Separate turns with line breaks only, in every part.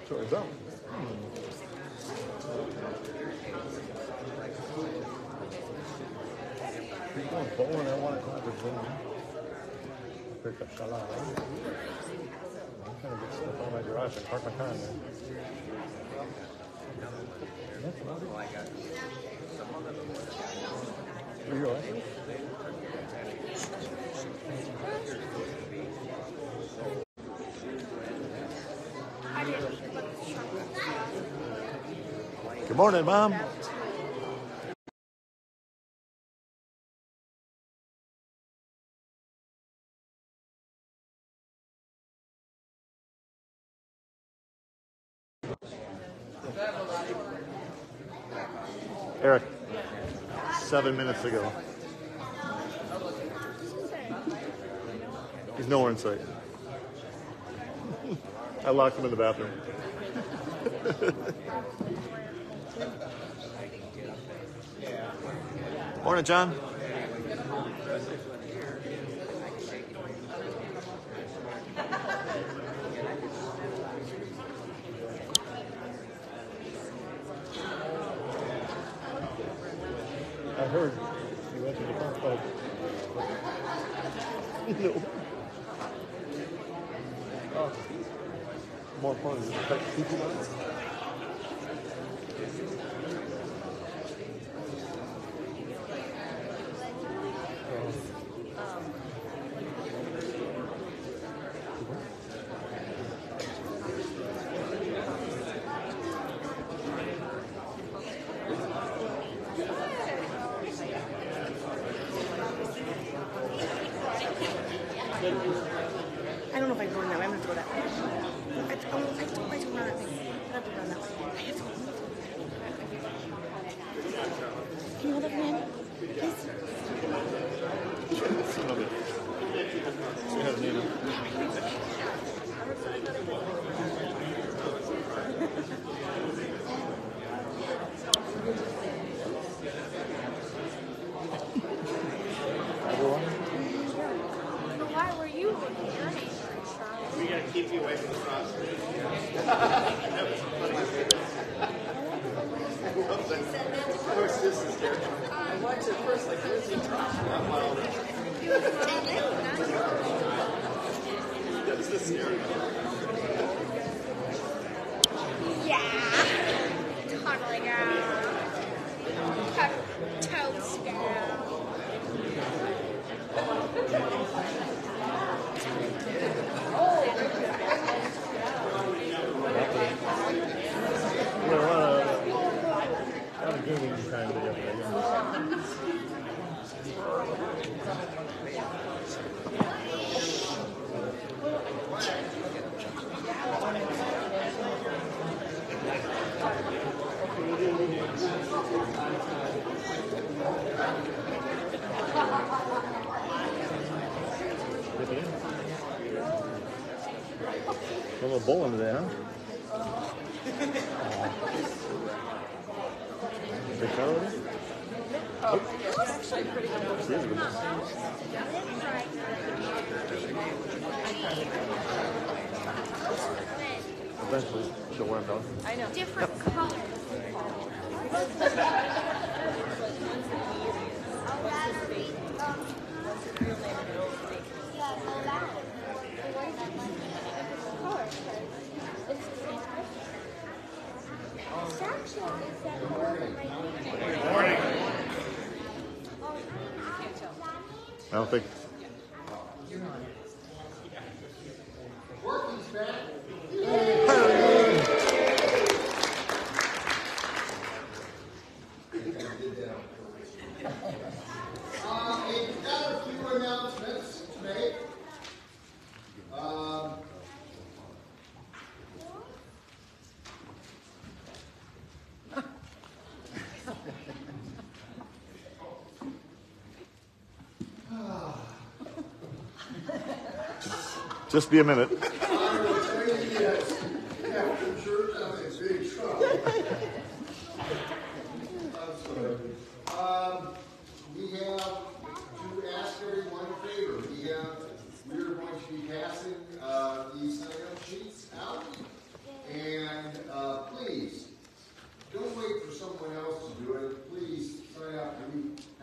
So is that? Are you going bowling at 1 o'clock or something? Pick up Shala. I'm trying to get stuff out of my garage and park my car in there. Where you at? Good morning, Mom. Eric, 7 minutes ago. He's nowhere in sight. I locked him in the bathroom. Morning, John. I heard you went to the front club. No. Oh. More fun. Is it like people on it?
I don't know if I can go in that way. I'm going to throw that way. I told her to run that way. I have to run that way. I have to go. Can you hold up your hand? Please?
Son of it. Say hi to Nina.
Why were you looking at your name?
We gotta keep you away from the cross. Of course, this is there. I watched it first, like, where's he talking about? That's the scary
Yeah. Totally, girl. Totes, girl.
A lot of gaming time together. A little bowling today, huh? Big car over there? Oh. She is a good one. Eventually, she'll wear them down.
I know.
Different colors.
I don't think.
We've got a few announcements to make.
Just be a minute.
I will tell you yes. After church, I'm in big trouble. I'm sorry. We have to ask everyone a favor. We're going to be passing these sign-up sheets out, and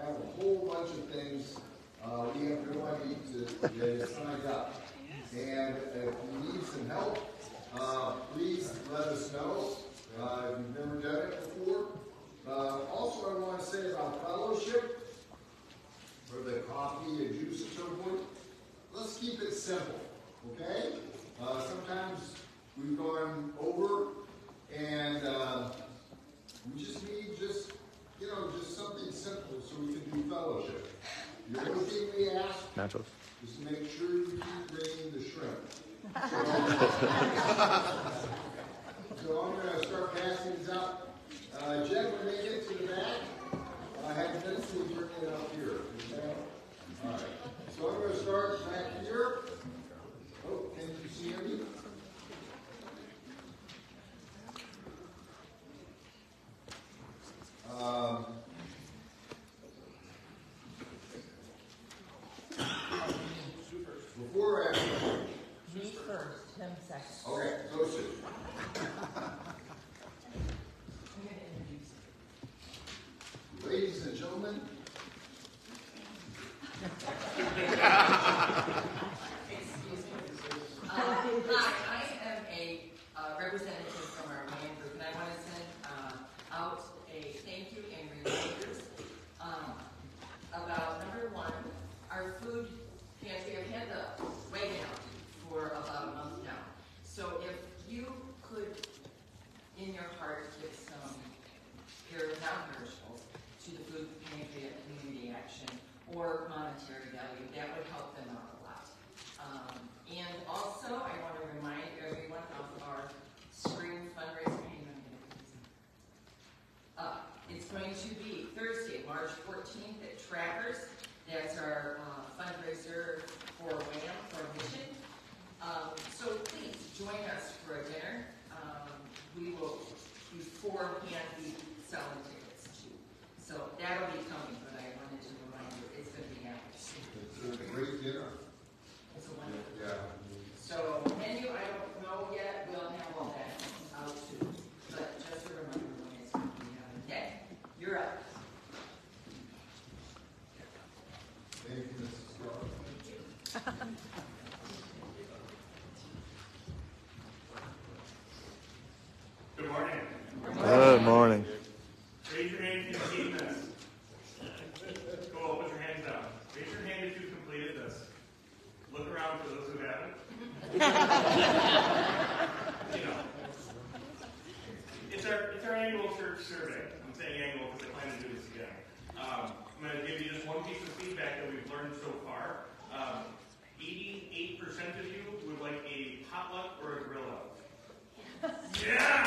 have a whole bunch of things. We have no idea to sign up. And if you need some help, please let us know if you've never done it before. Also, I want to say about fellowship, for the coffee and juice and so forth, let's keep it simple, okay? Sometimes we've gone over, and we just need just something simple so we can do fellowship. The only thing we ask
Nachos.
is to make sure you keep bringing the shrimp. So I'm going to start passing these out. Jen, when they get to the back, I have Nancy bring it up here. Okay? All right. So I'm going to start back here. Oh, can you see me? Before or after?
Me first, him second.
Okay, go Sue. Ladies and gentlemen,
Hi, I am a representative from our land group, and I want to send out a thank you and reminders about, number one, our food pantry. I've had the wagon out for about a month now. So if you could, in your heart, give some non-perishables to the food pantry at Community Action or monetary value, that would help them out a lot. And also, I want to remind everyone of our spring fundraiser. It's going to be Thursday, March 14th at Trappers. That's our fundraiser for WHAM, for Mission. So please join us for a dinner. We will, beforehand, be selling tickets too. So that'll be coming, but I wanted to remind you, it's going to be happening.
it's a great dinner.
It's a wonderful.
Yeah.
So menu, I don't know yet. We'll have all that out too. But just a reminder when it's going to be happening. Okay, you're up.
Thank you, Mrs. Scott.
Good morning.
Good morning.
Raise your hand if you've seen this. Cool, put your hands down. Raise your hand if you've completed this. Look around for those who haven't. You know. It's our annual church survey. I'm saying annual because I plan to do this again. I'm going to give you just one piece of feedback that we've learned so far. 88% of you would like a potluck or a grill out. Yeah!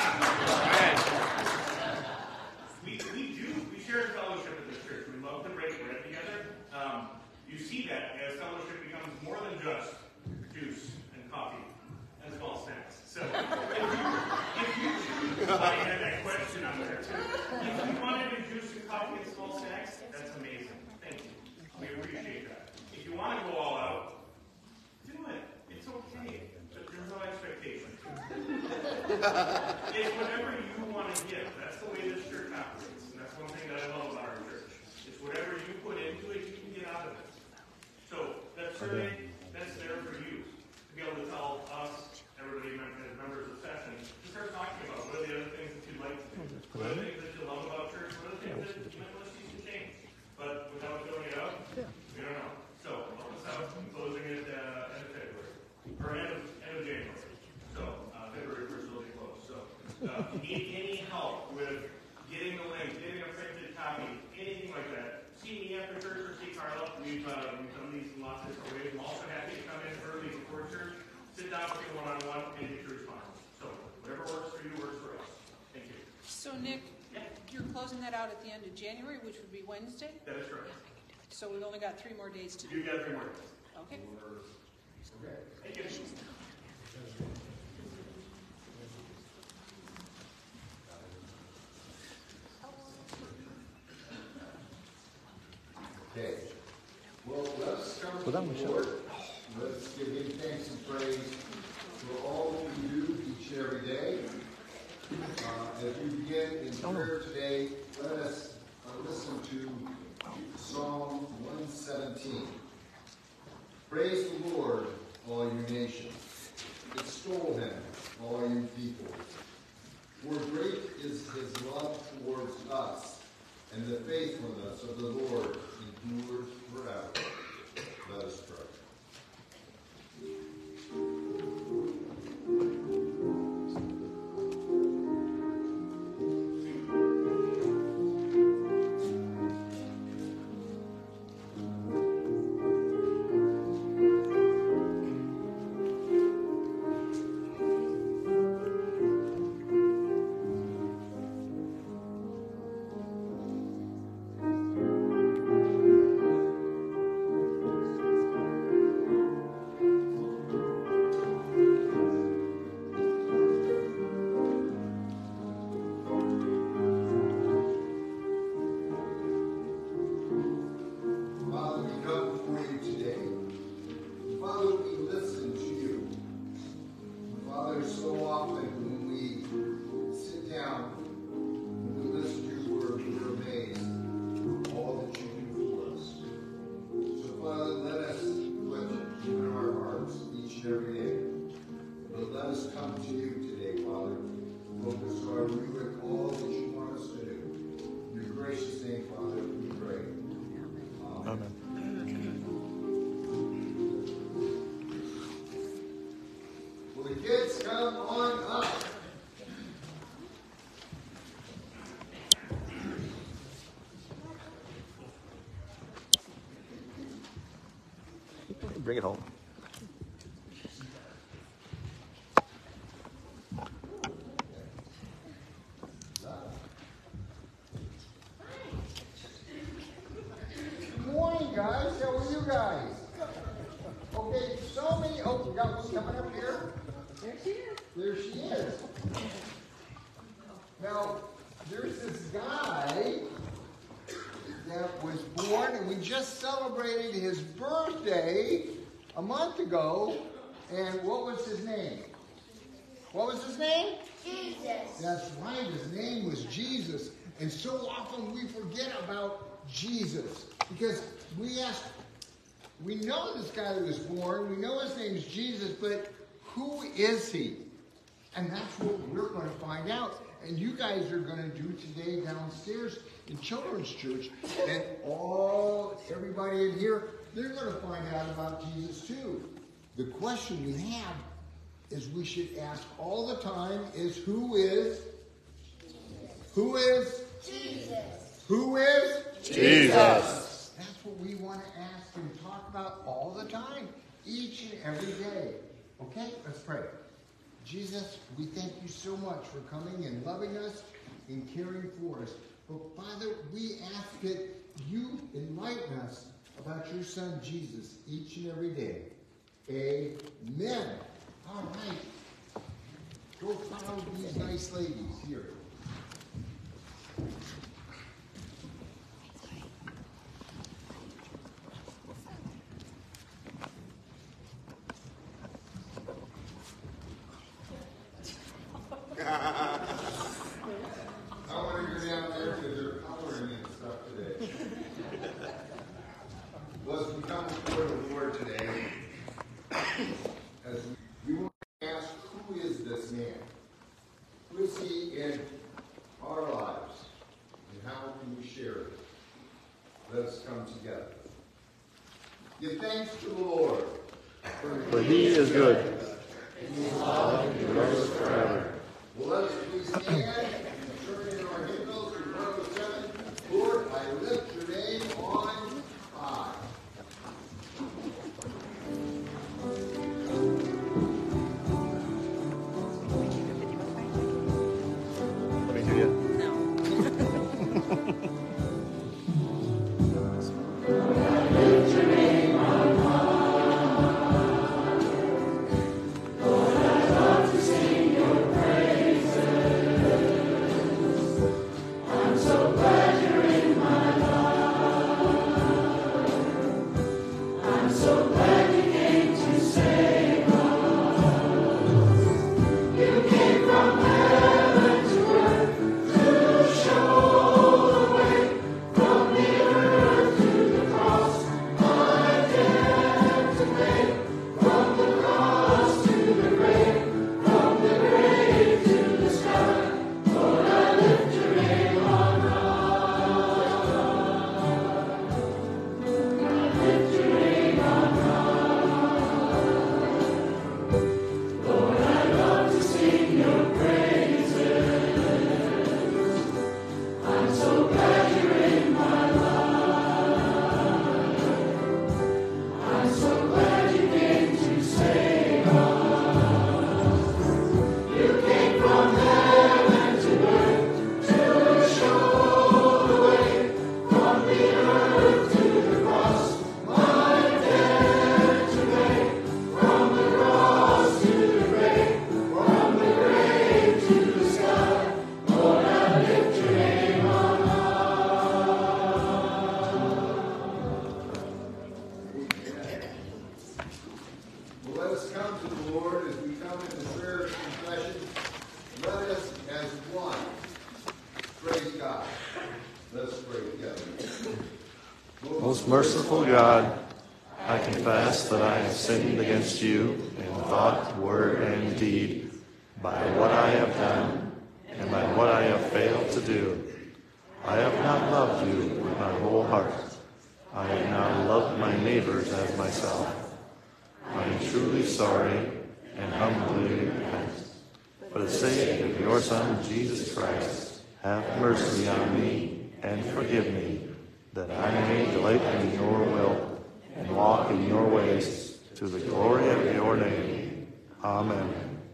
We share fellowship in this church. We love to break bread together. You see that as fellowship becomes more than just juice and coffee and small snacks. So if you choose, I had that question on there too. If you want to do juice and coffee and small snacks, that's amazing. Thank you. We appreciate that. If you want to go all out, do it. It's okay. But there's no expectation. It's whatever you want to give. That's the way this church operates. And that's one thing that I love about our church. It's whatever you put into it, you can get out of it. So that survey, that's there for you to be able to tell us, everybody as members of session, to start talking about what are the other things that you'd like to do. What are the things that you love about church? What are the things that you might want to see some change? But without filling it out, we don't know. So help us out in closing it end of February. Or end of January. So February 1st will be closed. So if you need any help with getting the link, getting a printed copy, anything like that, see me after church or see Carla. We've done these in lots of different ways. I'm also happy to come in early before church, sit down with you one-on-one, and get your response. So whatever works for you works for us. Thank you.
So Nick, you're closing that out at the end of January, which would be Wednesday?
That is correct.
So we've only got 3 more days to do.
You got 3 more days.
Okay.
Okay.
Thank you.
Okay. Well, let's come to the Lord. Let's give him thanks and praise for all that we do each and every day. As we begin in prayer today, let us listen to Psalm 117. Praise the Lord, all you nations. Extol him, all you people. For great is his love towards us, and the faithfulness of the Lord endures forever. Let us pray.
Bring it home.
Good morning, guys. How are you guys? Okay, so many. Oh, we got one coming up here. There she is. There she is. Now, there's this guy that was born, and we just celebrated his birthday a month ago. And what was his name? What was his name?
Jesus.
That's right, his name was Jesus. And so often we forget about Jesus because we know this guy that was born, we know his name's Jesus, but who is he? And that's what we're going to find out. And you guys are going to do today downstairs in Children's Church. And everybody in here, they're going to find out about Jesus too. The question we have is we should ask all the time is who is? Who is?
Jesus.
Who is?
Jesus.
That's what we want to ask and talk about all the time, each and every day. Okay, let's pray. Jesus, we thank you so much for coming and loving us and caring for us. But Father, we ask that you enlighten us about your son Jesus each and every day. Amen. All right. Go follow these nice ladies here. I want to go down there because they're coloring and stuff today. Well, as we come before the Lord today, as we want to ask, who is this man? Who is he in our lives? And how can we share it? Let us come together. Give thanks to the Lord.
For he is good.
His love endures forever. Well, let us please stand and turn in our hymnals to 107. Lord, I lift your name on high.
Let me hear you.
Sing Most merciful God, I confess that I have sinned against you in thought, word, and deed, by what I have done and by what I have failed to do. I have not loved you with my whole heart. I have not loved my neighbors as myself. I am truly sorry and humbly repent. For the sake of your Son, Jesus Christ, have mercy on me and forgive me, that I may delight in your will and walk in your ways to the glory of your name. Amen.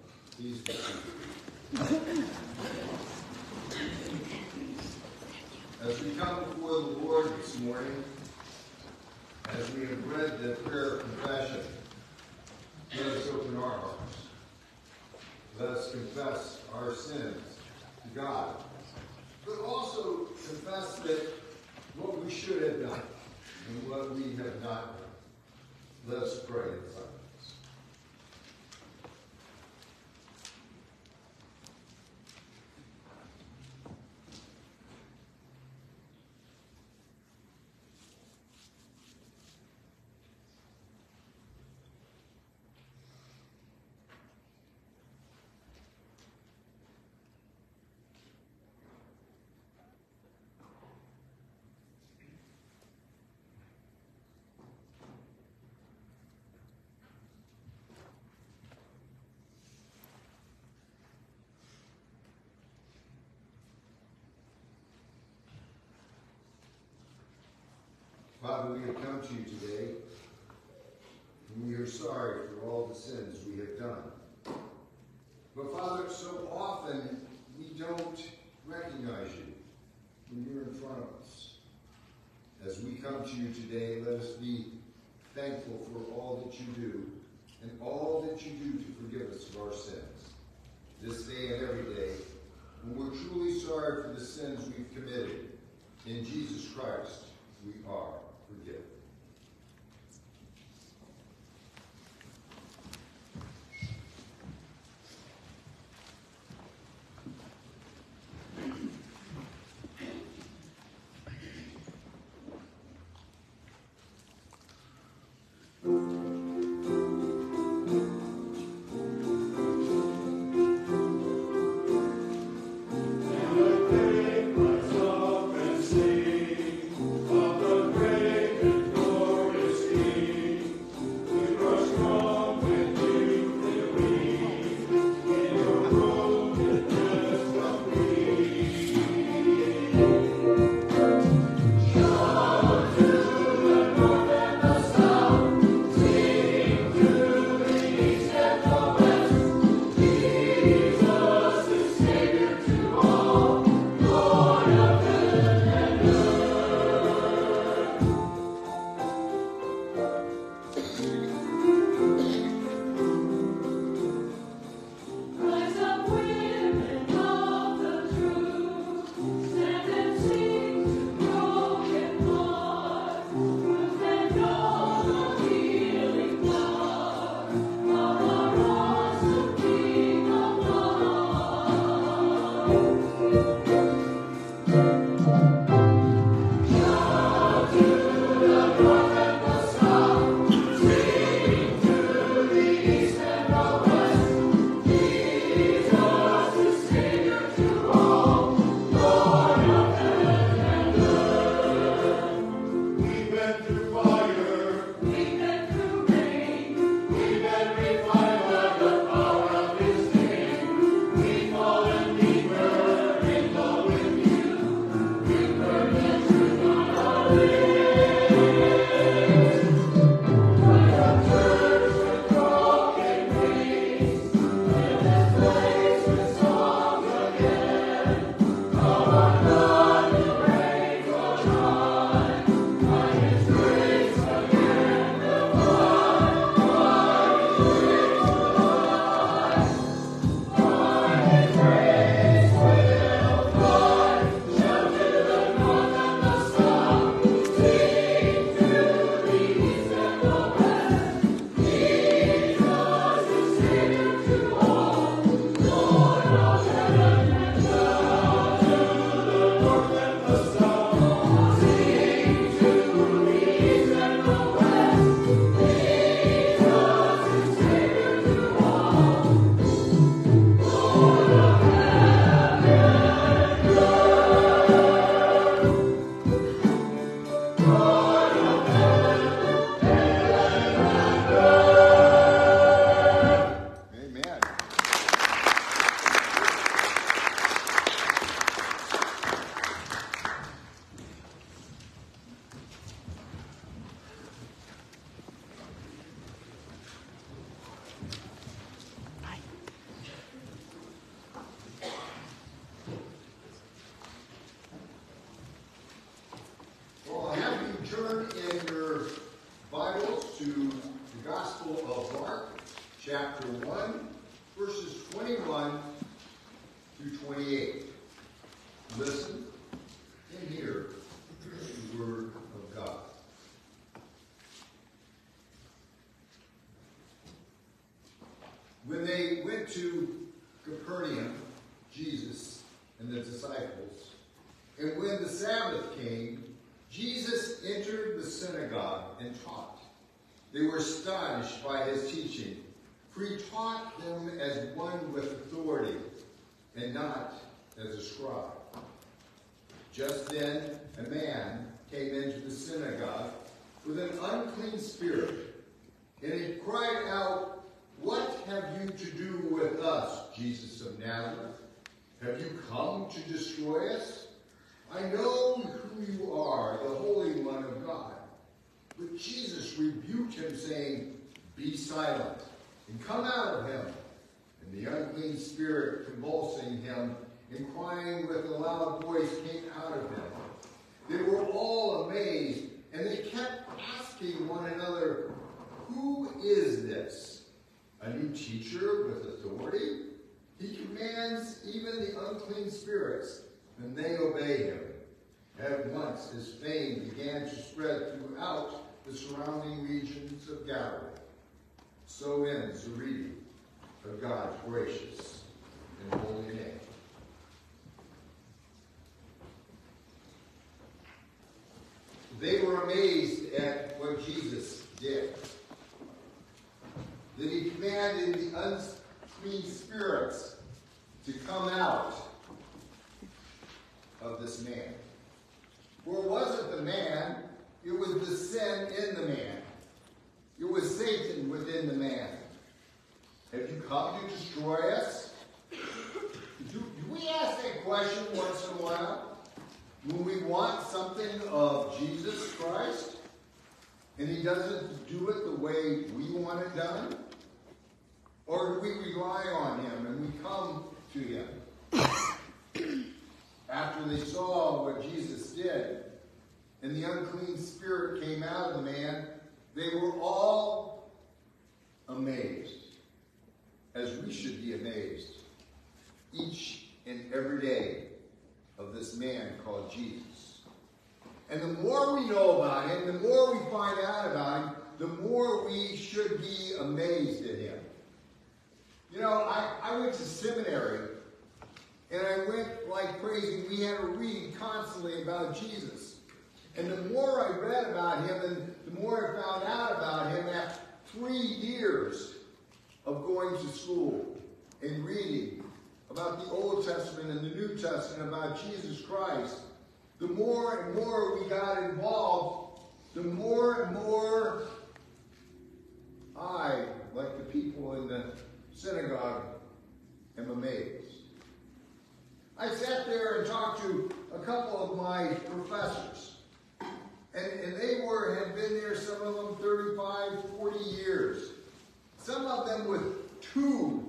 As we come before the Lord this morning, as we have read the prayer of confession, let us open our hearts. Let us confess our sins to God, but also confess that what we should have done and what we have not done. Let us pray in silence. Father, we have come to you today, and we are sorry for all the sins we have done. But Father, so often we don't recognize you when you're in front of us. As we come to you today, let us be thankful for all that you do and all that you do to forgive us of our sins. This day and every day, when we're truly sorry for the sins we've committed, in Jesus Christ we are forgiven.
Myself and sing of the great
through 28. Listen and hear the word of God. When they went to Capernaum, Jesus and the disciples, and when the Sabbath came, Jesus entered the synagogue and taught. They were astonished by his teaching, for he taught them as one with authority, and not as a scribe. Just then a man came into the synagogue with an unclean spirit, and he cried out, "What have you to do with us, Jesus of Nazareth? Have you come to destroy us? I know who you are, the Holy One of God." But Jesus rebuked him, saying, "Be silent, and come out of him." And the unclean spirit, convulsing him and crying with a loud voice, came out of him. They were all amazed, and they kept asking one another, "Who is this? A new teacher with authority? He commands even the unclean spirits, and they obey him." At once his fame began to spread throughout the surrounding regions of Galilee. So ends the reading of God's gracious and holy name. They were amazed at what Jesus did. That he commanded the unclean spirits to come out of this man. For it wasn't the man, it was the sin in the man. It was Satan within the man. Have you come to destroy us? Do we ask that question once in a while? When we want something of Jesus Christ, and he doesn't do it the way we want it done? Or do we rely on him and we come to him? After they saw what Jesus did, and the unclean spirit came out of the man, they were all amazed, as we should be amazed, each and every day, of this man called Jesus. And the more we know about him, the more we find out about him, the more we should be amazed at him. You know, I went to seminary, and I went like crazy. We had to read constantly about Jesus. And the more I read about him, and the more I found out about him after 3 years of going to school and reading about the Old Testament and the New Testament, about Jesus Christ, the more and more we got involved, the more and more I, like the people in the synagogue, am amazed. I sat there and talked to a couple of my professors, and they had been there, some of them 35, 40 years. Some of them with two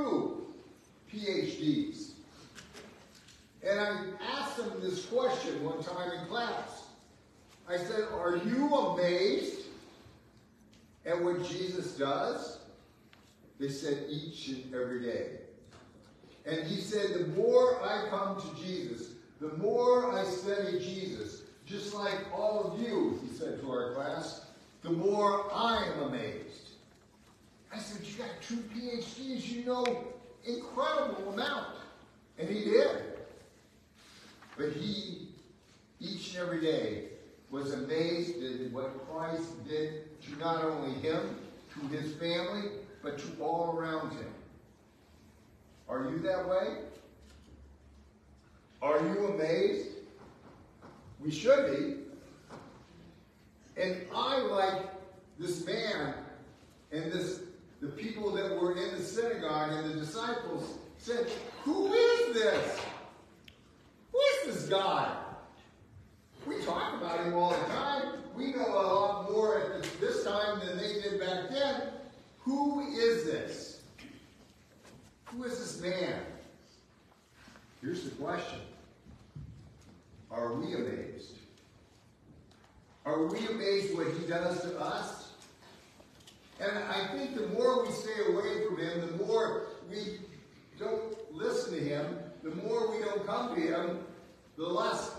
PhDs. And I asked them this question one time in class. I said, "Are you amazed at what Jesus does?" They said, "Each and every day." And he said, "The more I come to Jesus, the more I study Jesus, just like all of you," he said to our class, "the more I am amazed." I said, "You got 2 PhDs, you know incredible amount." And he did. But he, each and every day, was amazed at what Christ did to not only him, to his family, but to all around him. Are you that way? Are you amazed? We should be. And I, like this man and the people that were in the synagogue and the disciples said, "Who is this? Who is this God? We talk about him all the time. We know a lot more at this time than they did back then. Who is this? Who is this man?" Here's the question. Are we amazed? Are we amazed what he does to us? And I think the more we stay away from him, the more we don't listen to him, the more we don't come to him, the less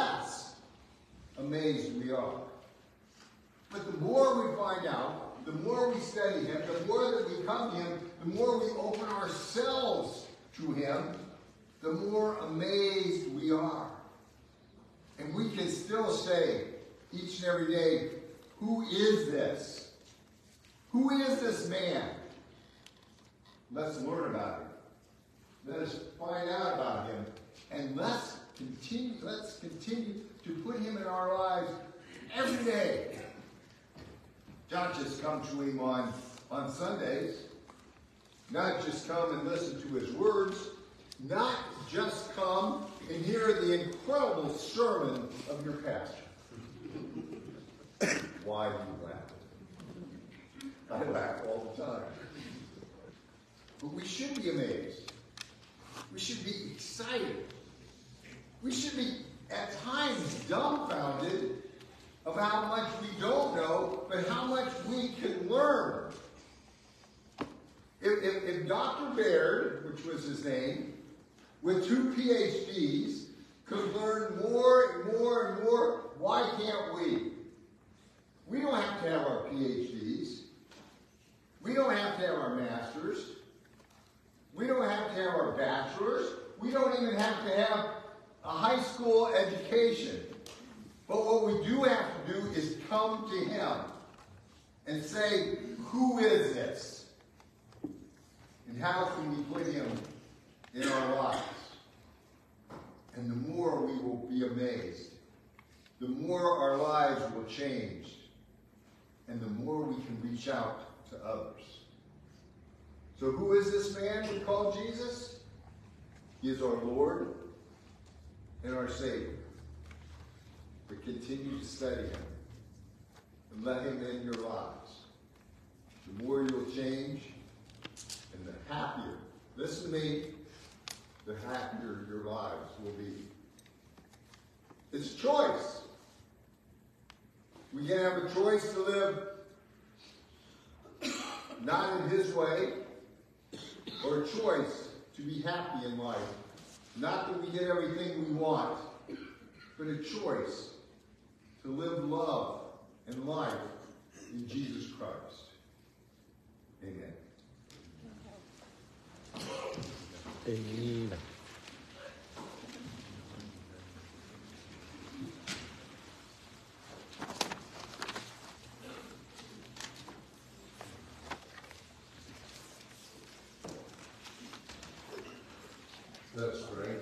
amazed we are. But the more we find out, the more we study him, the more that we come to him, the more we open ourselves to him, the more amazed we are. And we can still say each and every day, who is this? Who is this man? Let's learn about him. Let us find out about him. And let's continue to put him in our lives every day. Not just come to him on Sundays. Not just come and listen to his words. Not just come and hear the incredible sermon of your pastor. Why do you laugh? I laugh all the time. But we should be amazed. We should be excited. We should be, at times, dumbfounded of how much we don't know, but how much we can learn. If Dr. Baird, which was his name, with 2 PhDs, could learn more and more and more, why can't we? We don't have to have our PhDs. We don't have to have our masters. We don't have to have our bachelors. We don't even have to have a high school education. But what we do have to do is come to him and say, who is this? And how can we put him in our lives? And the more we will be amazed, the more our lives will change, and the more we can reach out to others. So who is this man we call Jesus? He is our Lord and our Savior. But continue to study him and let him in your lives. The more you'll change, and the happier, listen to me, the happier your lives will be. It's a choice. We can have a choice to live not in his way, or a choice to be happy in life. Not that we get everything we want, but a choice to live love and life in Jesus Christ. Amen.
Amen.
Let us pray.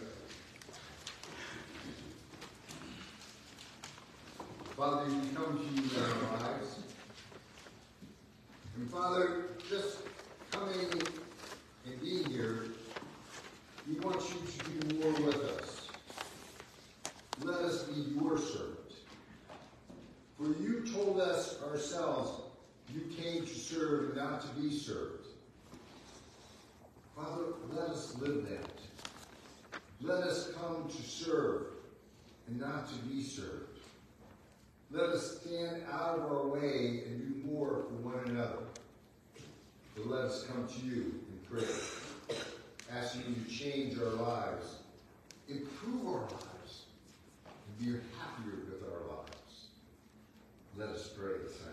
Father, we come to you in our lives. And Father, just coming and being here, we want you to do more with us. Let us be your servant. For you told us ourselves you came to serve and not to be served. Father, let us live that. Let us come to serve and not to be served. Let us stand out of our way and do more for one another. But let us come to you in prayer, asking you to change our lives, improve our lives, and be happier with our lives. Let us pray in silence.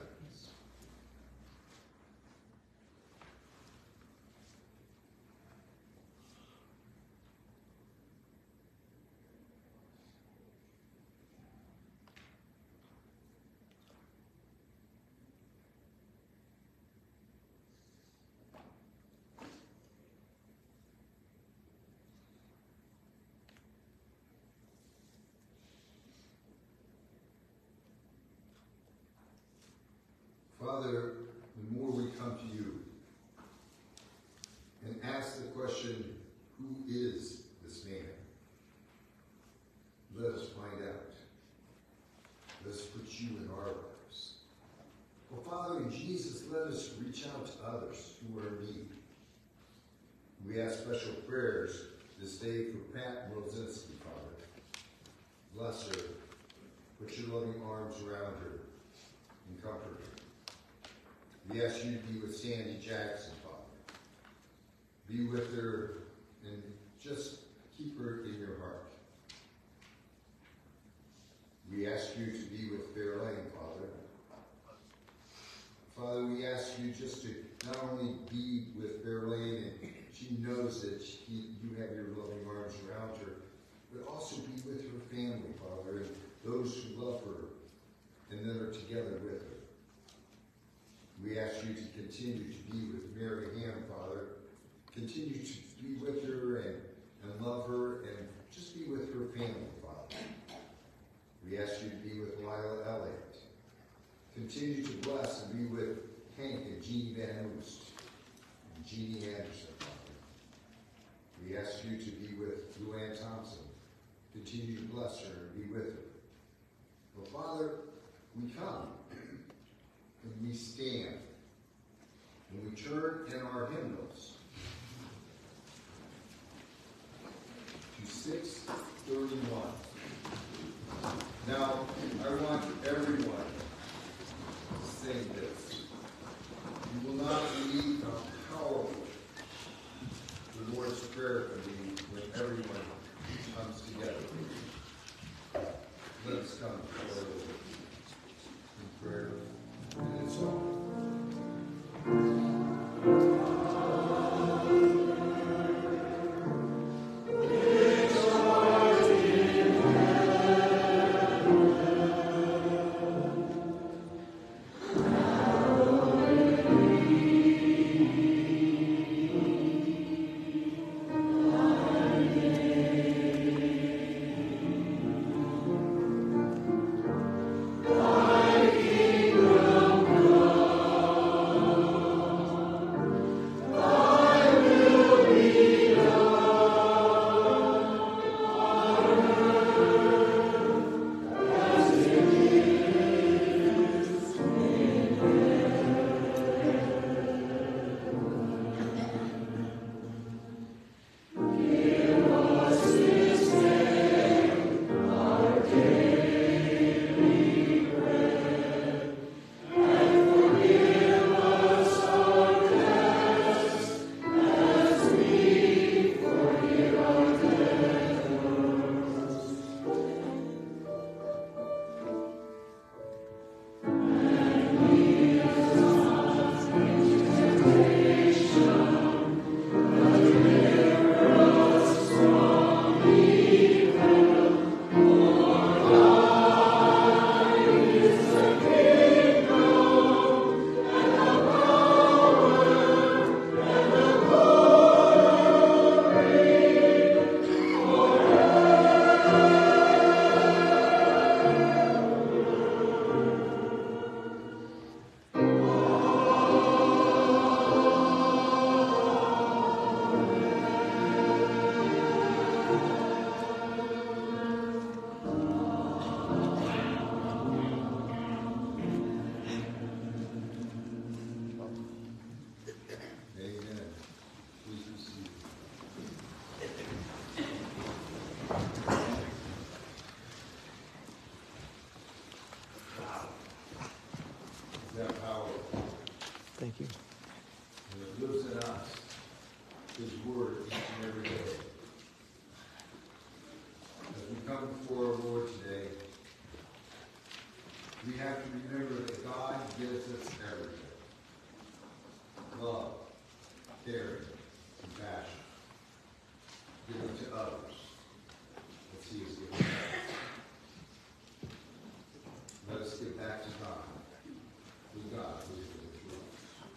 Father, the more we come to you and ask the question, who is this man? Let us find out. Let us put you in our lives. Well, Father, in Jesus, let us reach out to others who are in need. We ask special prayers this day for Pat Mrozinski, Father. Bless her. Put your loving arms around her and comfort her. We ask you to be with Sandy Jackson, Father. Be with her and just keep her ask you to be with Fairlane, Father. Father, we ask you just to not only be with Fairlane, and she knows that you have your loving arms around her, but also be with her family, Father, and those who love her and that are together with her. We ask you to continue to be with Mary Ham, Father. Continue to be with her and love her and just be with her family, Father. We ask you to be with Lila Elliott. Continue to bless and be with Hank and Jeannie Van Oost and Jeannie Anderson, Father. We ask you to be with Luann Thompson. Continue to bless her and be with her. But Father, we come and we stand and we turn in our hymnals to 631. Now, I want everyone to sing this. You will not believe how powerful the Lord's Prayer can be when everyone comes together. Let us come before the Lord in prayer and in song.
Thank you.
And it lives in us, His Word, each and every day. As we come before our Lord today, we have to remember that God gives us everything. Love, caring, compassion, given to others, as He has given us. Let us give back to God, who God has given to us.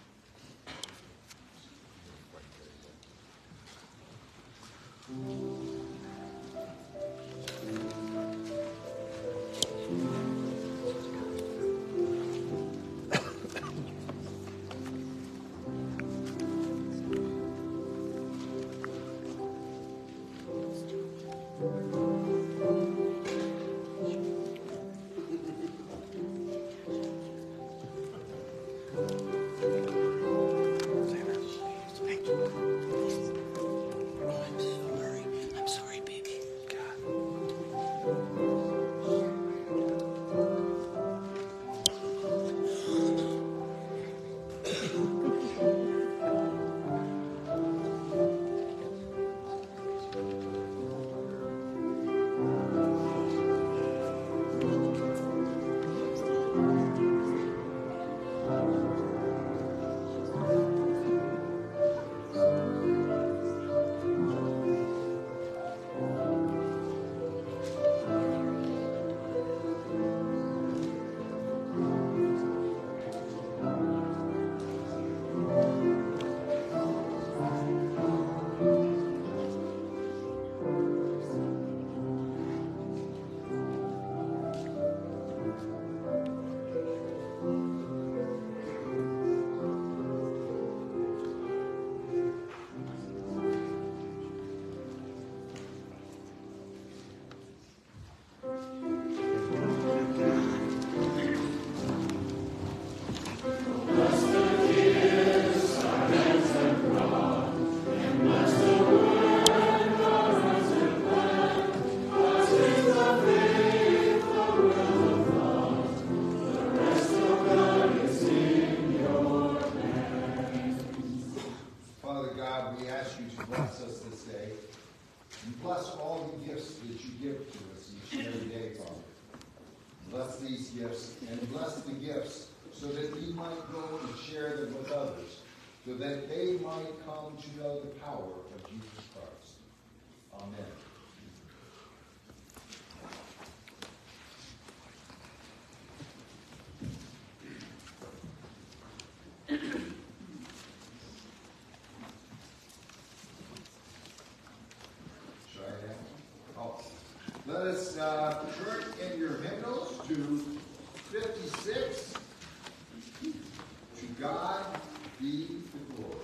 I'm sorry, baby.
You bless all the gifts that you give to us each and every day, Father. Bless these gifts and bless the gifts so that we might go and share them with others, so that they might come to know the power of Jesus Christ. Amen. Let us turn in your hymnals to 56. To God be the glory.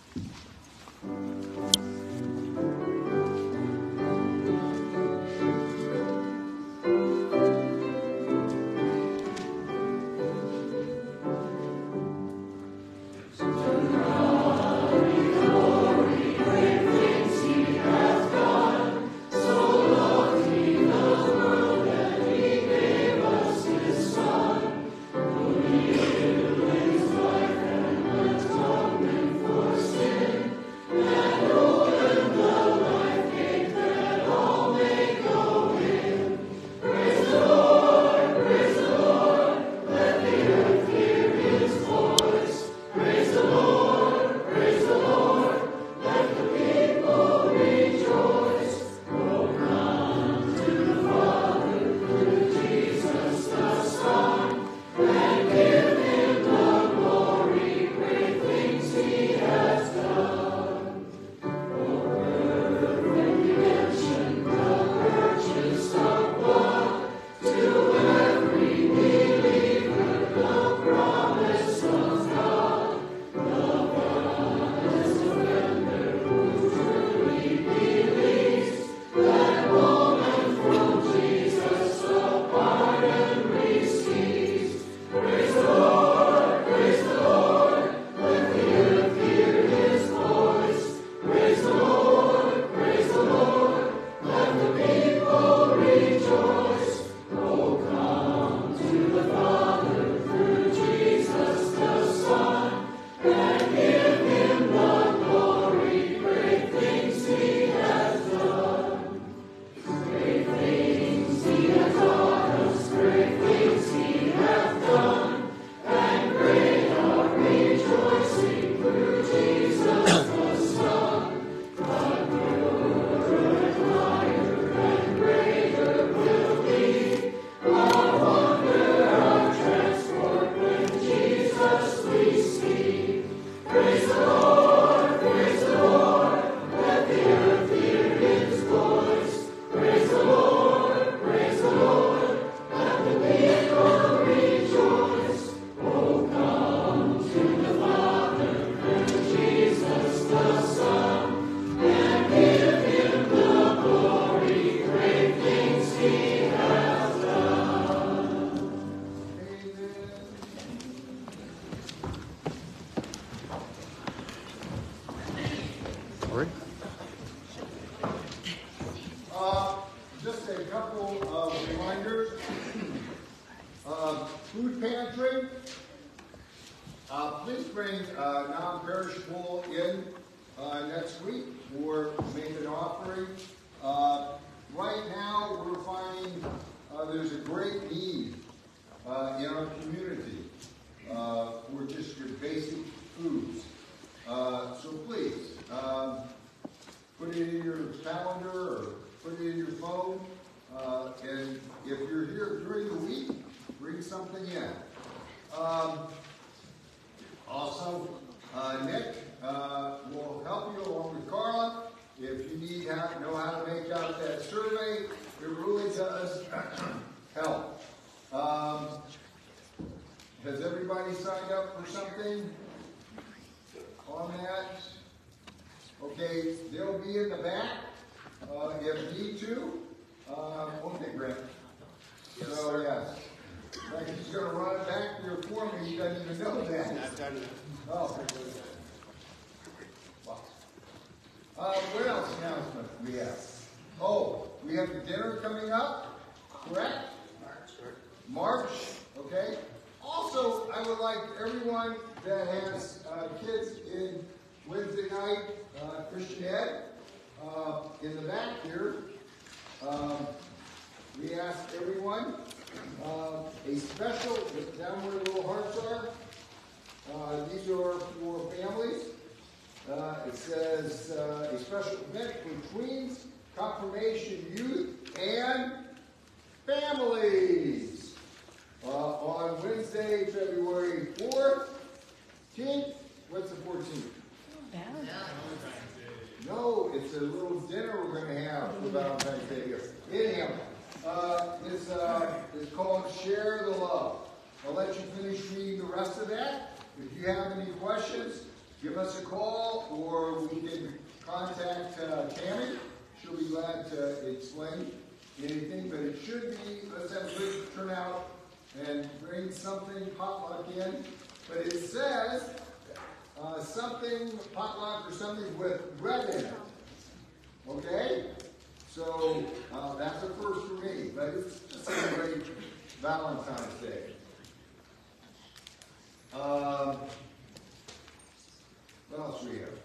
Just a couple of reminders. Food pantry. Please bring non-perishable in next week or make an offering. Right now, we're finding there's a great need in our community for just your basic foods. So please, put it in your calendar or put it in your phone. And if you're here during the week, bring something in. Also, Nick will help you along with Carla. If you know how to make out that survey, it really does help. Has everybody signed up for something on that? Okay, they'll be in the back if need to. Okay, Grant. So, yes. Like he's going to run it back there for me. He doesn't even know that.
I've done it.
Oh. What else announcement we have? Oh, we have the dinner coming up, correct? March, okay. Also, I would like everyone that has kids in Wednesday night Christian Ed, in the back here, we asked everyone a special, down where the little hearts are, these are for families. It says a special event for tweens, confirmation youth, and families. On Wednesday, February 14th. What's the 14th? No, it's a little dinner we're going to have for Valentine's Day here. Anyhow, it's called Share the Love. I'll let you finish reading the rest of that. If you have any questions, give us a call, or we can contact Tammy. She'll be glad to explain anything, but it should be, let's have a good turnout and bring something potluck in. But it says something potluck or something with bread in it. Okay? So that's a first for me, but it's to celebrate Valentine's Day. What else do we have?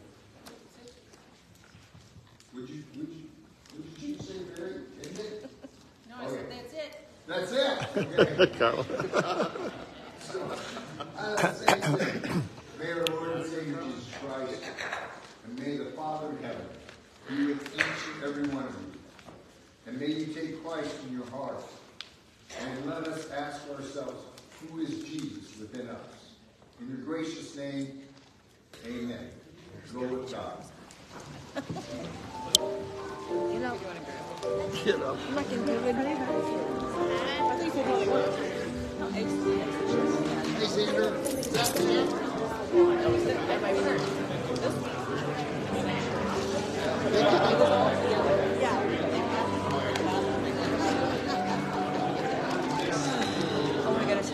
Would you choose say Barry? Isn't it?
No, I said that's it.
That's it. Okay.
Carl.
So, same thing. May our Lord and Savior Jesus Christ, and may the Father in heaven be with each and every one of you. And may you take Christ in your heart. And let us ask ourselves, who is Jesus within us? In your gracious name, amen. Go with God.
You know,
Get up.
I'm not going to do it. I think it's really good.
Hey, Sandra. Is that Sam?
Oh my goodness.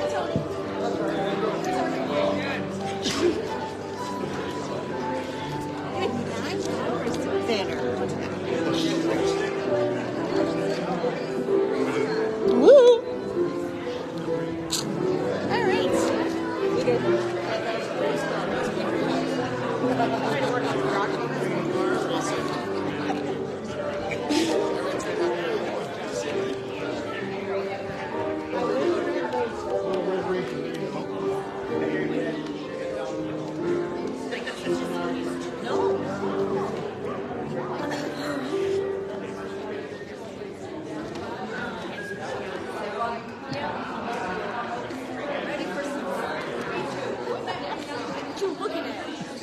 Woo! All right. We good. What you looking at?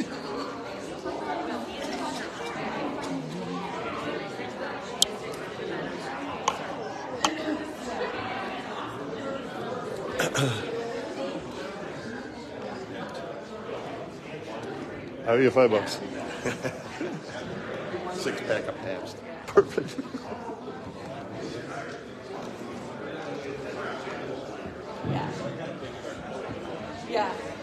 How are you, $5? 6-pack of Pabst. Perfect.
Yeah. Yeah.